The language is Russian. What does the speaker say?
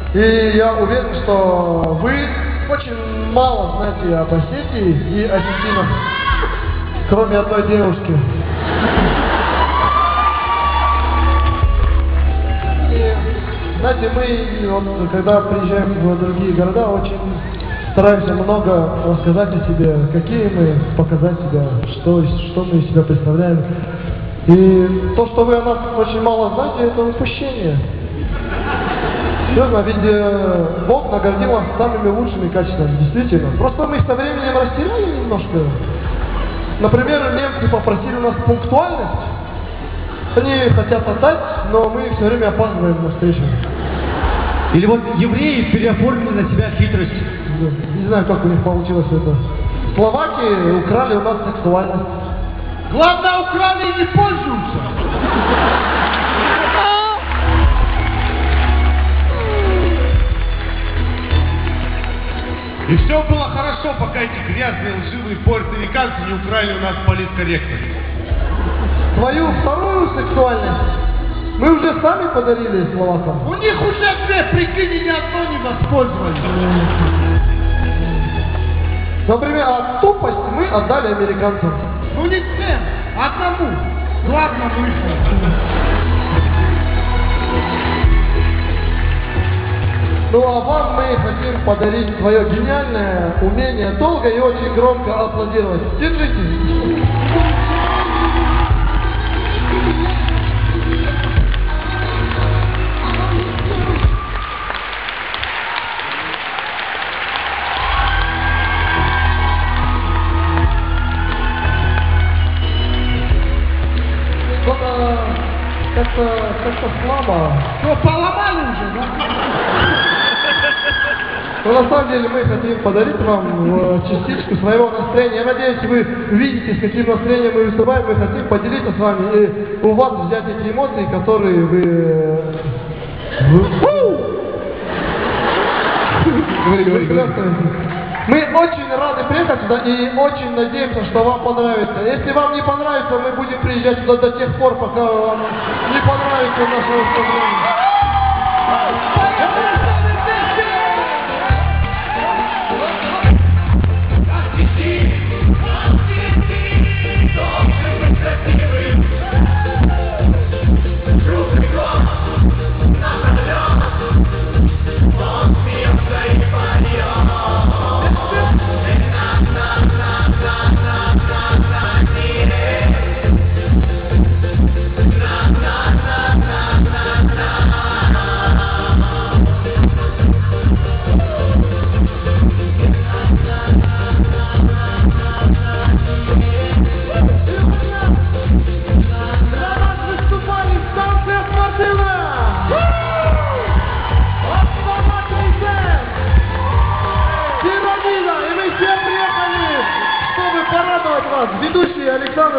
И я уверен, что вы очень мало знаете об Осетии и осетинах, кроме одной девушки. И, знаете, мы, вот, когда приезжаем в другие города, очень стараемся много рассказать о себе, какие мы, показать себя, что мы из себя представляем. И то, что вы о нас очень мало знаете, это упущение. Серьезно, ведь Бог наградил нас самыми лучшими качествами, действительно. Просто мы их со временем растеряли немножко. Например, немцы попросили у нас пунктуальность. Они хотят отдать, но мы все время опаздываем на встречу. Или вот евреи переоформили на себя хитрость. Не знаю, как у них получилось это. Словаки украли у нас сексуальность. Главное, украли и не пользуются. И все было хорошо, пока эти грязные лживые пуэрториканцы не украли у нас политкорректность. Свою вторую сексуальность мы уже сами подарили словакам. У них уже две, прикинь, ни одно не воспользовались. Например, а тупость мы отдали американцам. Ну не всем, одному. Главное вышло. Ну а вам мы хотим подарить свое гениальное умение долго и очень громко аплодировать. Держите. Как-то слабо. Что, поломали уже, да? Но на самом деле мы хотим подарить вам частичку своего настроения. Я надеюсь, вы видите, с каким настроением мы выступаем. Мы хотим поделиться с вами и у вас взять эти эмоции, которые вы... Мы очень рады приехать сюда и очень надеемся, что вам понравится. Если вам не понравится, мы будем приезжать сюда до тех пор, пока вам не понравится наше выступление. Ведущий Александр